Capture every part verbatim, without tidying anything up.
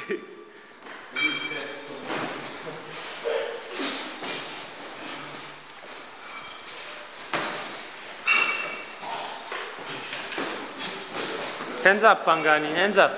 Hands up, Pangani, hands up.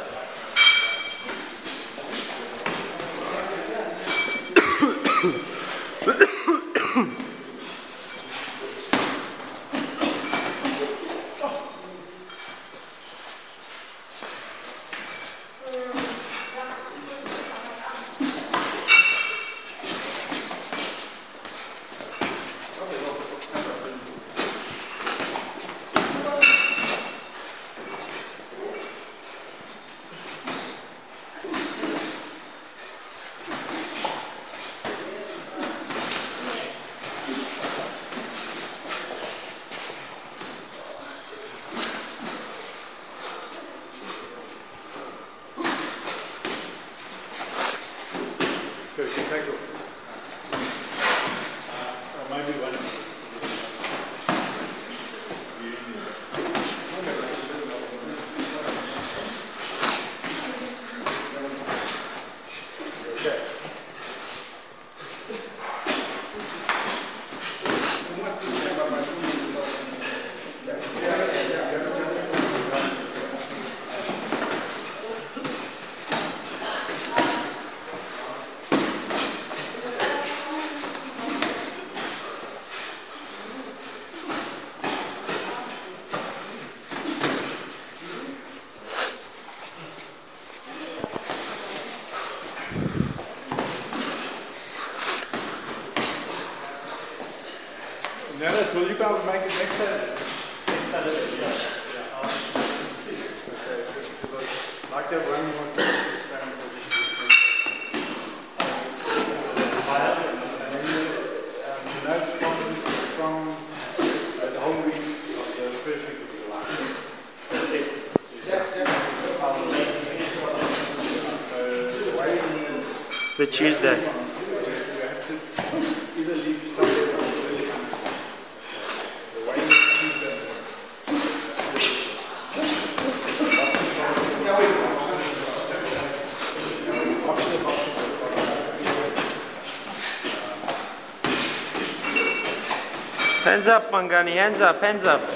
Good, you take it. Uh, or maybe one. Okay. Dennis, will you be able to make it next Saturday? Next Saturday, yeah. yeah. Um, okay, because I'd like to have one more time. And then um, the notes from, from uh, the whole week of the first week of July. The Tuesday. We have to either leave Sunday or Thursday. The way Tuesday. Hands up, Pangani, hands up, hands up.